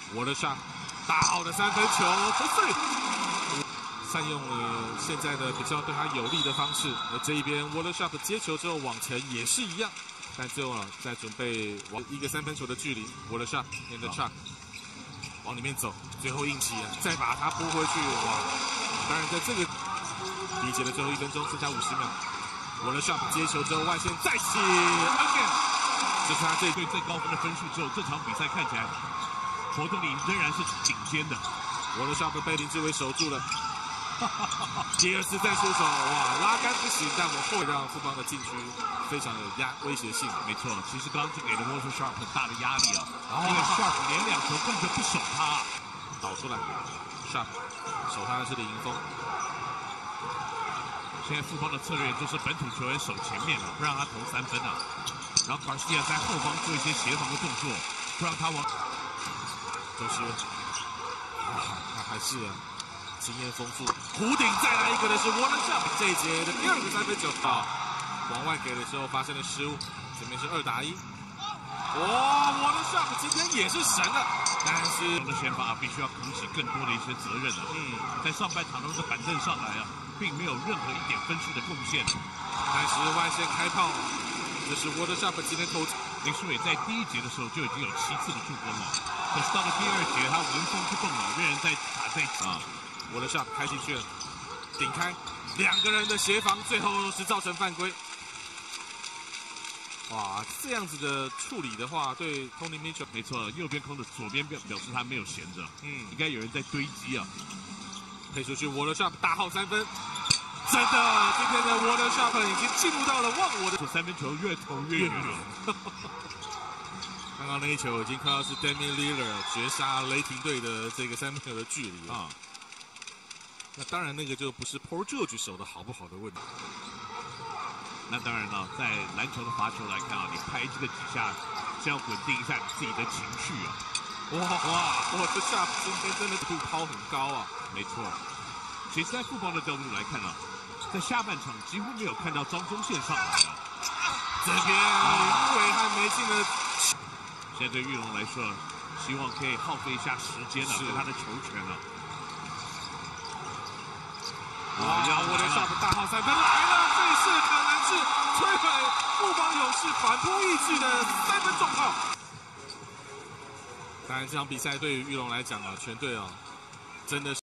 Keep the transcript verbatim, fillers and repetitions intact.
我的上大好的三分球不碎，善用了现在的比较对他有利的方式。而这一边 Water Sharp 接球之后往前也是一样，但最后啊在准备往一个三分球的距离 ，Water Sharp 面对 Chuck 往里面走，最后硬起啊，再把它拨回去，哇！当然在这个第一节的最后一分钟剩下五十秒 ，Water Sharp 接球之后外线再起 ，again， 这是他这对最高分的分数之后，这场比赛看起来活动力仍然是顶尖的。 Water Sharp 被林志伟守住了。第二次再出手，哇，拉杆不行，但我会让富邦的禁区非常有压威胁性。 没错，其实刚刚是给了 Water Sharp 很大的压力啊，因为 Sharp 连两球根本就不守他， 倒出来 ，Sharp 守他的是李盈峰。 现在富邦的策略就是本土球员守前面了，不让他投三分啊，然后 Garcia 在后方做一些协防的动作，不让他往。 周希文，哇，他还是、啊。经验丰富，弧顶再来一个的是 Water Sharp， 这一节的第二个三分球啊，往外给的时候发生了失误，这边是二打一。哇 ，Water Sharp 今天也是神了，但是的先发必须要扛起更多的一些责任了。嗯，在上半场都是板凳上来啊，并没有任何一点分数的贡献。 开始外线开炮，这是 Water Sharp 今天投。 林书伟在第一节的时候就已经有七次的助攻了，可是到了第二节他纹风不动了，仍然在打在啊。 我的 shot 开进去了，顶开，两个人的协防，最后是造成犯规。哇，这样子的处理的话，对 Tony Mitchell 没错，右边空的，左边表表示他没有闲着，嗯，应该有人在堆积啊。 配出去，我的 shot 大号三分，真的，今天的我的 shot 已经进入到了忘我的三分球越投越远。 刚刚那一球已经看到是 Damian Lillard 绝杀雷霆队的这个三分球的距离啊。那当然，那个就不是 Paul George 守的好不好的问题。 那当然了，在篮球的罚球来看啊，你拍这个几下是要稳定一下你自己的情绪啊。 哇哇，我的下今天真的度抛很高啊。 没错，其实在富邦的角度来看啊，在下半场几乎没有看到张宗宪上来啊。 这边林伟汉没进的。 现在对玉龙来说，希望可以耗费一下时间啊，跟他的球权啊。 哇！我的 shot 大号三分来了，这是可能是摧毁富邦勇士反扑意志的三分重炮。当然，这场比赛对于玉龙来讲啊，全队啊，真的是。